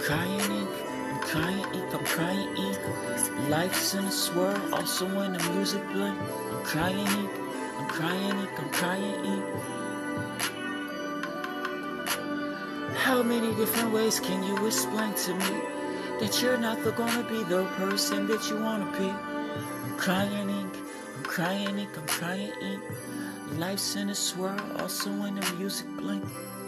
crying ink, I'm crying ink, I'm crying ink. Life's in a swirl, also in the music blend. I'm crying ink, I'm crying ink, I'm crying ink. How many different ways can you explain to me that you're not gonna be the person that you wanna be? I'm crying ink, I'm crying ink, I'm crying ink. Life's in a swirl, also in the music blend.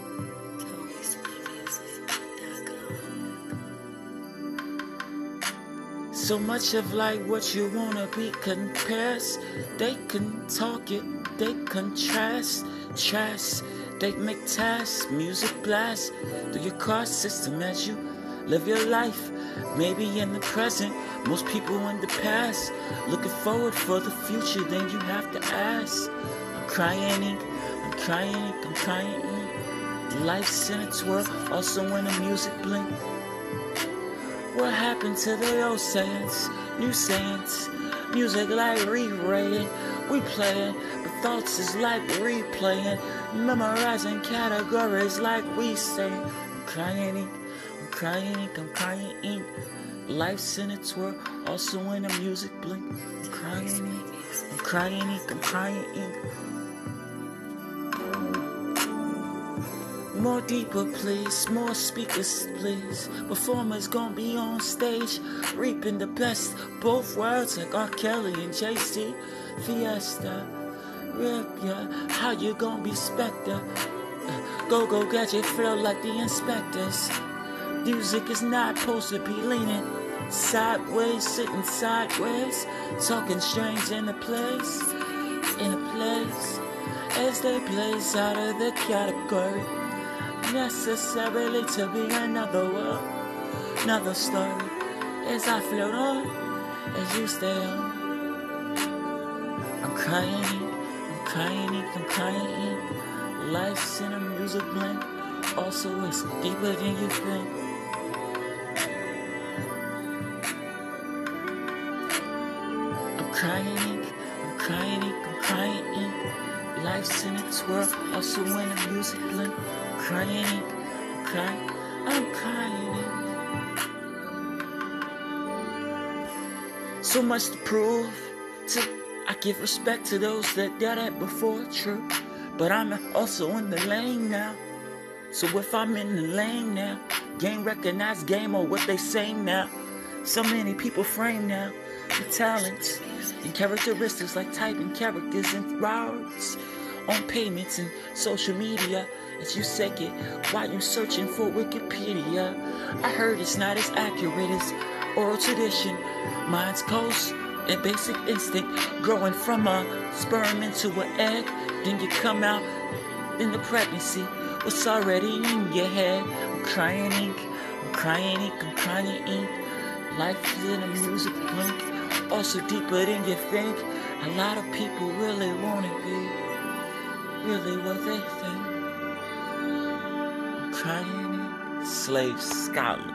So much of like what you wanna be compares. They can talk it, they contrast, trash. They make tasks, music blast through your car system as you live your life. Maybe in the present, most people in the past. Looking forward for the future, then you have to ask. I'm crying ink, I'm crying ink, I'm crying ink. Life's in its world, also in the music blend. What happened to the old sayings, new sayings? Music like re-rating, we playing, but thoughts is like replaying, memorizing categories like we say. I'm crying ink, I'm crying ink, I'm crying ink. Life's in its world, also in the music blink. I'm crying ink, I'm crying ink, I'm crying ink. More deeper, please. More speakers, please. Performers gonna be on stage, reaping the best. Both worlds like R. Kelly and Jay-Z. Fiesta, rip ya. How you gonna be Spectre? Go gadget flow like the inspectors. Music is not supposed to be leaning sideways, sitting sideways, talking strange in a place, as they blaze out of the category. Necessarily to be another world, another story. As I float on, as you stay on. I'm crying ink, I'm crying ink, I'm crying ink. Life's in a music blend, also it's deeper than you think. I'm crying ink, I'm crying ink, I'm crying ink. Life's in its world, also in a music blend. Crying ink, I'm crying ink. So much to prove. I give respect to those that did it before, true. But I'm also in the lane now. So if I'm in the lane now, game recognized game or what they say now. So many people frame now the talents and characteristics like typing characters and words on payments and social media. As you say it, while you searching for Wikipedia. I heard it's not as accurate as oral tradition. Mine's coast and basic instinct, growing from a sperm into an egg. Then you come out in the pregnancy, what's already in your head. I'm crying ink, I'm crying ink, I'm crying ink. Life is in a music blink, also deeper than you think. A lot of people really wanna be really what they think. Crying ink, slave scholar.